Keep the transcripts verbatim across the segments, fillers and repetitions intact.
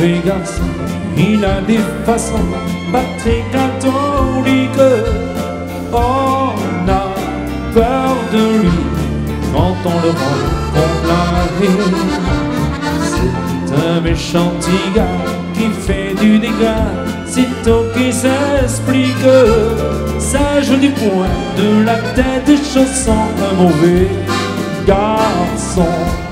mauvais garçon, il a des façons pas très catholiques. On a peur de lui quand on le rencontre la vie. C'est un méchant petit gars qui fait du dégât, sitôt qu'il s'explique. Ça joue du poing de la tête des chaussons, un mauvais garçon.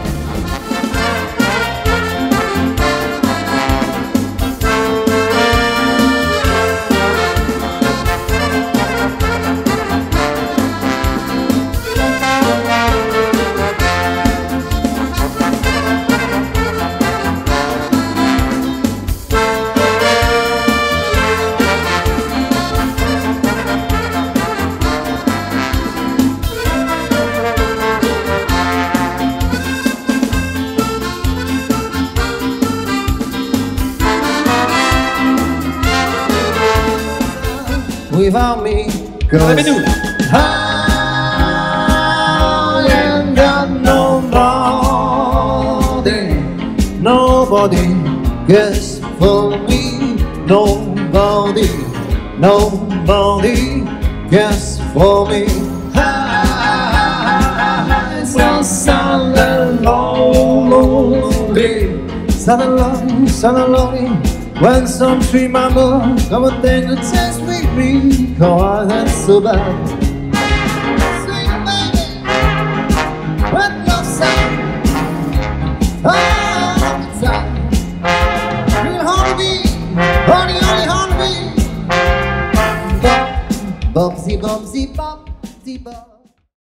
Without me, cause I ain't got nobody, nobody cares for me, nobody, nobody cares for me. I'm so sad and lonely, sad and lonely, sad and lonely. When some sweet mama come and then to test with me, cause that's so bad. Sweet baby, with no sound, all the time. You honey bee, honey, honey, honey bee. Bop, bopsy, bopsy, bopsy, bop.